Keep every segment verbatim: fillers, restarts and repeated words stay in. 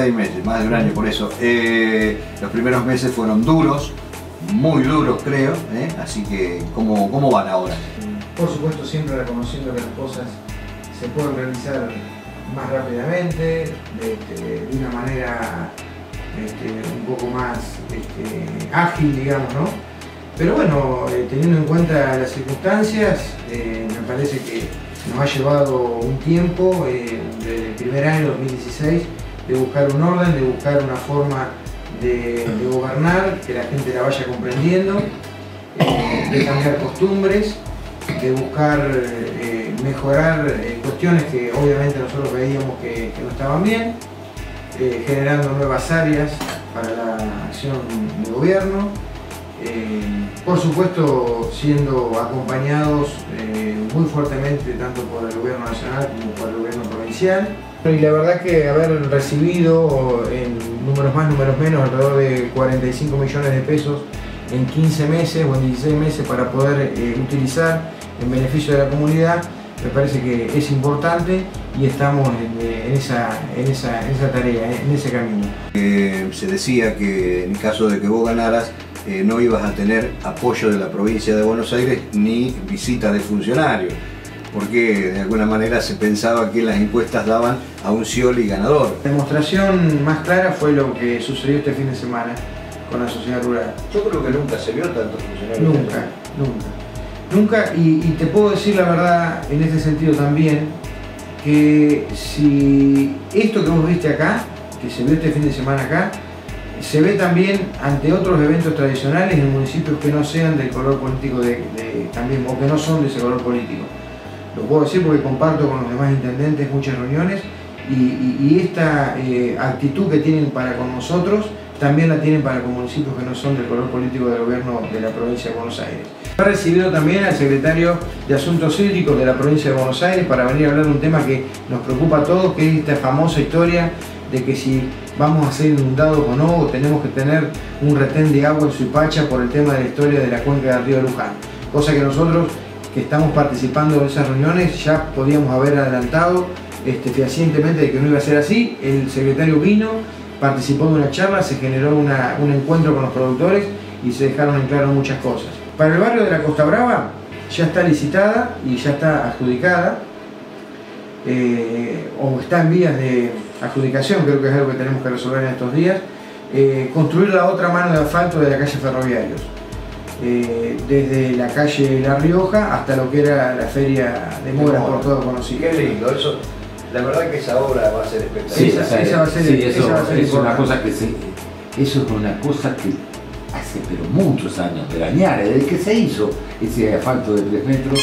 seis meses, más de un año por eso. Eh, los primeros meses fueron duros, muy duros creo, ¿eh? Así que ¿cómo, ¿cómo van ahora? Por supuesto, siempre reconociendo que las cosas se pueden realizar más rápidamente, este, de una manera este, un poco más este, ágil, digamos, ¿no? Pero bueno, eh, teniendo en cuenta las circunstancias, eh, me parece que nos ha llevado un tiempo, eh, desde el primer año, dos mil dieciséis, de buscar un orden, de buscar una forma de, de gobernar, que la gente la vaya comprendiendo, eh, de cambiar costumbres, de buscar eh, mejorar eh, cuestiones que obviamente nosotros veíamos que, que no estaban bien, eh, generando nuevas áreas para la acción de gobierno, eh, por supuesto siendo acompañados eh, muy fuertemente tanto por el gobierno nacional como por el gobierno provincial. Y la verdad que haber recibido en números más, números menos, alrededor de cuarenta y cinco millones de pesos en quince meses o en dieciséis meses para poder eh, utilizar en beneficio de la comunidad, me parece que es importante y estamos en, en, esa, en, esa, en esa tarea, en ese camino. Eh, se decía que en caso de que vos ganaras, eh, no ibas a tener apoyo de la provincia de Buenos Aires ni visita de funcionarios, porque de alguna manera se pensaba que las encuestas daban a un Scioli ganador. La demostración más clara fue lo que sucedió este fin de semana con la sociedad rural. Yo creo que nunca se vio tantos funcionarios. Nunca, nunca. Nunca, y, y te puedo decir la verdad en este sentido también, que si esto que vos viste acá, que se vio este fin de semana acá, se ve también ante otros eventos tradicionales en municipios que no sean del color político de, de, también, o que no son de ese color político. Lo puedo decir porque comparto con los demás intendentes muchas reuniones y, y, y esta eh, actitud que tienen para con nosotros también la tienen para con municipios que no son del color político del gobierno de la provincia de Buenos Aires. Ha recibido también al secretario de Asuntos Hídricos de la provincia de Buenos Aires para venir a hablar de un tema que nos preocupa a todos, que es esta famosa historia de que si vamos a ser inundados o no, o tenemos que tener un retén de agua en Suipacha por el tema de la historia de la cuenca del río Luján. Cosa que nosotros, que estamos participando en esas reuniones, ya podíamos haber adelantado este, fehacientemente de que no iba a ser así. El secretario vino, participó de una charla, se generó una, un encuentro con los productores y se dejaron en claro muchas cosas. Para el barrio de la Costa Brava ya está licitada y ya está adjudicada, eh, o está en vías de adjudicación, creo que es algo que tenemos que resolver en estos días, eh, construir la otra mano de asfalto de la calle Ferroviarios, eh, desde la calle La Rioja hasta lo que era la feria de Mora, por todo conocido. Qué lindo, eso, la verdad que esa obra va a ser espectacular. Sí, esa, esa, esa va a ser, sí, eso, esa va a ser es una cosa que se, eso es una cosa que hace pero muchos años de dañar, desde que se hizo ese asfalto de tres metros,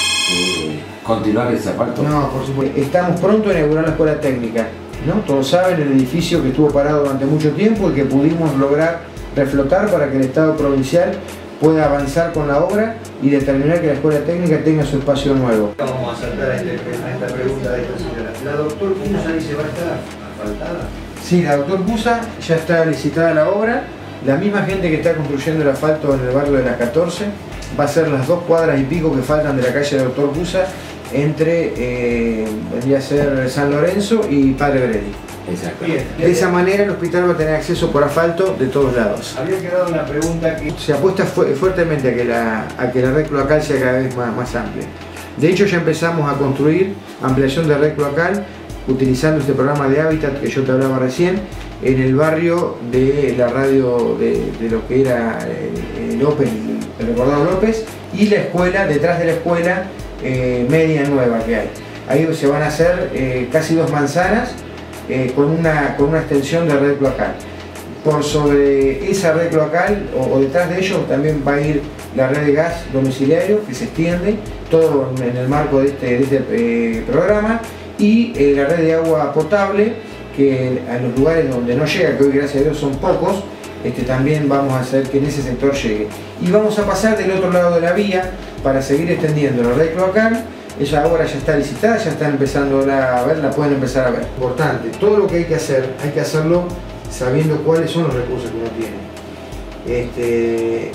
eh, continuar ese asfalto. No, por supuesto. Estamos pronto a inaugurar la escuela técnica, ¿no? Todos saben el edificio que estuvo parado durante mucho tiempo y que pudimos lograr reflotar para que el Estado provincial pueda avanzar con la obra y determinar que la escuela técnica tenga su espacio nuevo. Vamos a saltar a, este, a esta pregunta de esta señora. ¿La doctor Cusa dice va a estar asfaltada? Sí, la doctor Cusa ya está licitada la obra. La misma gente que está construyendo el asfalto en el barrio de las catorce va a ser las dos cuadras y pico que faltan de la calle del doctor Cusa entre, eh, vendría a ser San Lorenzo y Padre Bredi. Exacto. Bien. De esa manera el hospital va a tener acceso por asfalto de todos lados. Había quedado una pregunta que... Se apuesta fu fuertemente a que, la, a que la red cloacal sea cada vez más, más amplia. De hecho ya empezamos a construir ampliación de red cloacal utilizando este programa de hábitat que yo te hablaba recién en el barrio de la radio de, de lo que era eh, López, el recordado López, y la escuela, detrás de la escuela eh, media nueva que hay. Ahí se van a hacer eh, casi dos manzanas eh, con, una, con una extensión de red cloacal. Por sobre esa red cloacal o, o detrás de ello también va a ir la red de gas domiciliario que se extiende, todo en el marco de este, de este eh, programa, y eh, la red de agua potable que a los lugares donde no llega, que hoy gracias a Dios son pocos, este, también vamos a hacer que en ese sector llegue. Y vamos a pasar del otro lado de la vía para seguir extendiendo la red cloacal. Ella ahora ya está licitada, ya están empezando a ver, la pueden empezar a ver. Importante, todo lo que hay que hacer, hay que hacerlo sabiendo cuáles son los recursos que uno tiene. Este,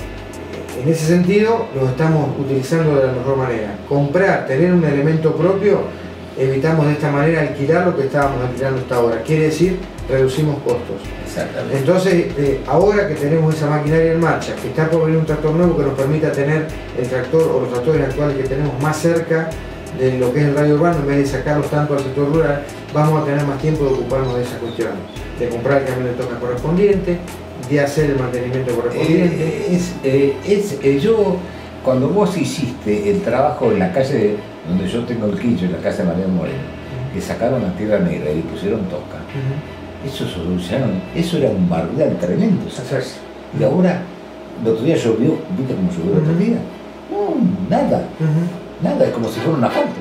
en ese sentido, los estamos utilizando de la mejor manera. Comprar, tener un elemento propio, evitamos de esta manera alquilar lo que estábamos alquilando hasta ahora. Quiere decir reducimos costos. Exactamente. Entonces, eh, ahora que tenemos esa maquinaria en marcha, que está por venir un tractor nuevo que nos permita tener el tractor o los tractores actuales que tenemos más cerca de lo que es el radio urbano, en vez de sacarlos tanto al sector rural, vamos a tener más tiempo de ocuparnos de esas cuestiones, de comprar el camión de toca correspondiente, de hacer el mantenimiento correspondiente. Eh, es, eh, es, eh, yo, cuando vos hiciste el trabajo en la calle donde yo tengo el quincho, en la casa de María Moreno, uh-huh. que sacaron la tierra negra y pusieron toca, uh-huh. eso solucionaron, eso era un barrial tremendo. ¿Sabes? Y ahora, el otro día llovió, ¿viste cómo llovió el otro día? No, nada. Uh-huh. Nada, es como si fuera una falta.